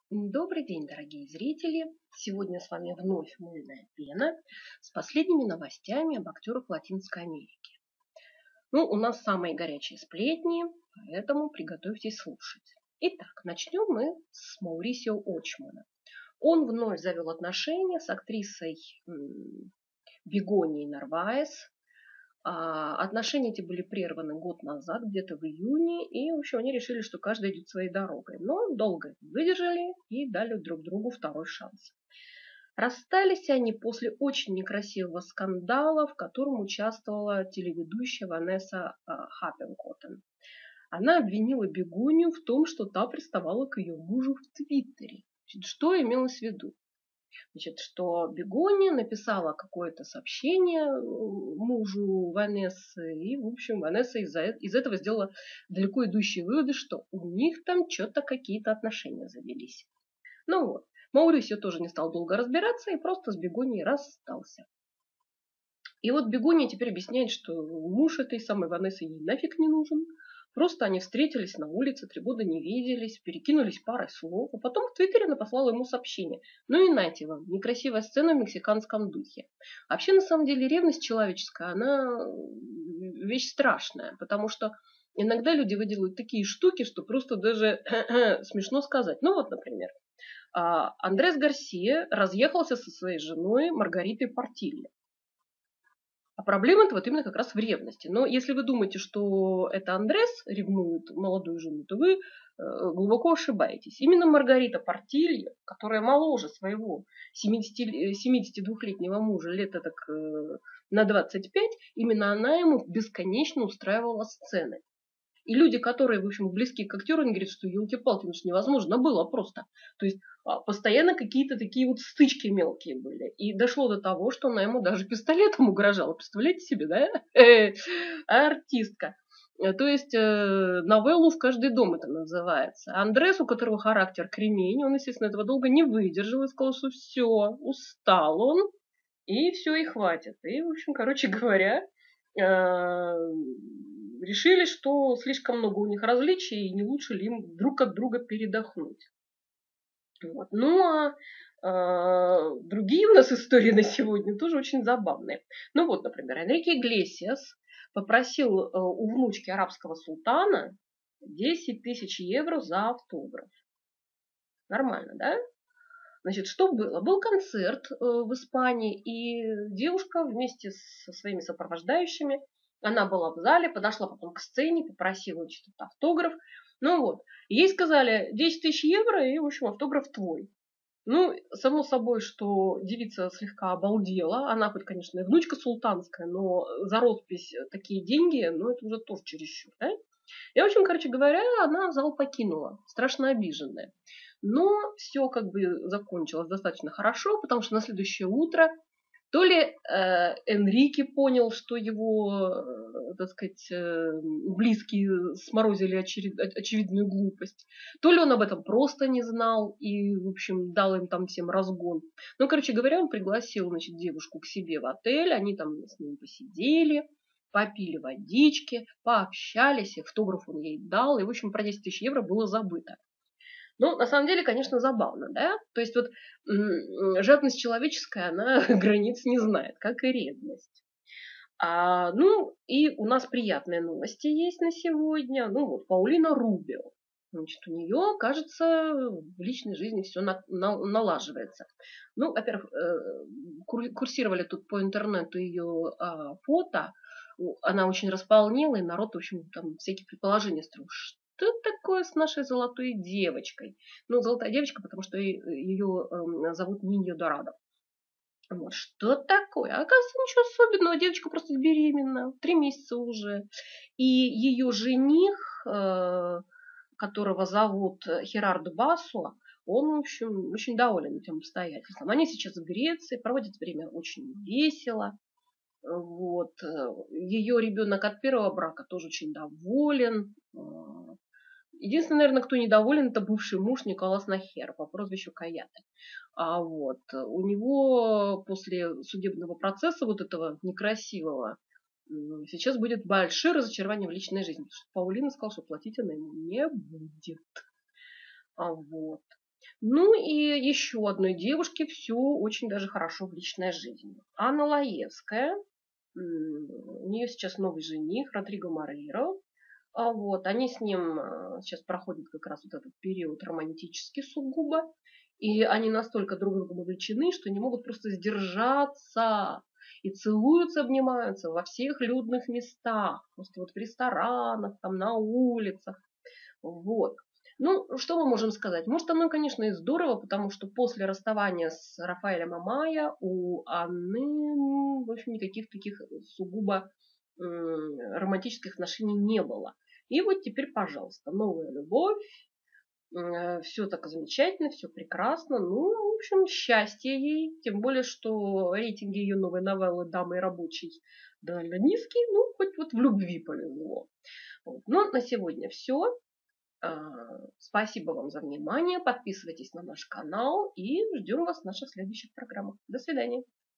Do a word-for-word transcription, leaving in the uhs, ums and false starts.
Добрый день, дорогие зрители! Сегодня с вами вновь Мыльная пена с последними новостями об актерах Латинской Америки. Ну, у нас самые горячие сплетни, поэтому приготовьтесь слушать. Итак, начнем мы с Маурисио Очмана. Он вновь завел отношения с актрисой м, Бегонией Нарваес. А, отношения эти были прерваны год назад, где-то в июне, и, в общем, они решили, что каждый идет своей дорогой. Но долго выдержали и дали друг другу второй шанс. Расстались они после очень некрасивого скандала, в котором участвовала телеведущая Ванесса а, Хаппенкоттен. Она обвинила Бегонию в том, что та приставала к ее мужу в Твиттере. Значит, что имелось в виду? Значит, что Бегония написала какое-то сообщение мужу Ванессы, и, в общем, Ванесса из-за, из этого сделала далеко идущие выводы, что у них там что-то какие-то отношения завелись. Ну вот, Маурисио тоже не стал долго разбираться и просто с Бегонией расстался. И вот Бегония теперь объясняет, что муж этой самой Ванессы ей нафиг не нужен. Просто они встретились на улице, три года не виделись, перекинулись парой слов, а потом в Твиттере она послала ему сообщение. Ну и нате вам, некрасивая сцена в мексиканском духе. Вообще, на самом деле, ревность человеческая, она вещь страшная, потому что иногда люди выделывают такие штуки, что просто даже смешно сказать. Ну вот, например, Андрес Гарсия разъехался со своей женой Маргаритой Портильо. А проблема-то вот именно как раз в ревности. Но если вы думаете, что это Андрес ревнует молодую жену, то вы глубоко ошибаетесь. Именно Маргарита Портильо, которая моложе своего семидесятидвухлетнего мужа лет так на двадцать пять, именно она ему бесконечно устраивала сцены. И люди, которые, в общем, близки к актеру, они говорят, что елки-палки, ну что невозможно было просто. То есть постоянно какие-то такие вот стычки мелкие были. И дошло до того, что она ему даже пистолетом угрожала. Представляете себе, да? Артистка. То есть новеллу в каждый дом это называется. Андрес, у которого характер кремень, он, естественно, этого долго не выдержал и сказал, что все, устал он, и все, и хватит. И, в общем, короче говоря, решили, что слишком много у них различий, и не лучше ли им друг от друга передохнуть. Вот. Ну, а э, другие у нас истории на сегодня тоже очень забавные. Ну вот, например, Энрике Иглесиас попросил э, у внучки арабского султана десять тысяч евро за автограф. Нормально, да? Значит, что было? Был концерт э, в Испании, и девушка вместе со своими сопровождающими, она была в зале, подошла потом к сцене, попросила значит, автограф. Ну вот, ей сказали десять тысяч евро, и, в общем, автограф твой. Ну, само собой, что девица слегка обалдела. Она хоть, конечно, и внучка султанская, но за роспись такие деньги, ну, это уже тоже чересчур, да? И, в общем, короче говоря, она зал покинула, страшно обиженная. Но все как бы закончилось достаточно хорошо, потому что на следующее утро то ли э, Энрике понял, что его, э, так сказать, э, близкие сморозили очеред... очевидную глупость, то ли он об этом просто не знал и, в общем, дал им там всем разгон. Ну, короче говоря, он пригласил, значит, девушку к себе в отель, они там с ним посидели, попили водички, пообщались, автограф он ей дал, и, в общем, про десять тысяч евро было забыто. Ну, на самом деле, конечно, забавно, да? То есть вот жадность человеческая, она границ не знает, как и ревность. А, ну, и у нас приятные новости есть на сегодня. Ну, вот, Паулина Рубио. Значит, у нее, кажется, в личной жизни все на, на, налаживается. Ну, во-первых, э, курсировали тут по интернету ее э, фото. Она очень располнела, и народ, в общем, там всякие предположения строил. Что такое с нашей золотой девочкой? Ну, золотая девочка, потому что ее э, зовут Ниньо Дорадо. Вот, что такое? Оказывается, ничего особенного. Девочка просто беременна. Три месяца уже. И ее жених, э, которого зовут Херардо Басуа, он, в общем, очень доволен этим обстоятельством. Они сейчас в Греции, проводят время очень весело. Вот. Ее ребенок от первого брака тоже очень доволен. Единственный, наверное, кто недоволен, это бывший муж Николас Нахер по прозвищу Каяте. А вот у него после судебного процесса вот этого некрасивого сейчас будет большое разочарование в личной жизни. Потому что Паулина сказала, что платить она ему не будет. А вот. Ну и еще одной девушке все очень даже хорошо в личной жизни. Анна Лаевская. У нее сейчас новый жених Родриго Морейро. А вот, они с ним а, сейчас проходят как раз вот этот период романтический сугубо. И они настолько друг другом увлечены, что не могут просто сдержаться. И целуются, обнимаются во всех людных местах. Просто вот в ресторанах, там на улицах. Вот. Ну, что мы можем сказать? Может, оно, конечно, и здорово, потому что после расставания с Рафаэлем Амая у Анны, в общем, никаких таких сугубо романтических отношений не было. И вот теперь, пожалуйста, новая любовь, все так замечательно, все прекрасно. Ну, в общем, счастье ей. Тем более, что рейтинги ее новой новеллы «Дамы и рабочий» довольно низкие. Ну, хоть вот в любви повезло. Вот. Но на сегодня все. Спасибо вам за внимание. Подписывайтесь на наш канал и ждем вас в наших следующих программах. До свидания.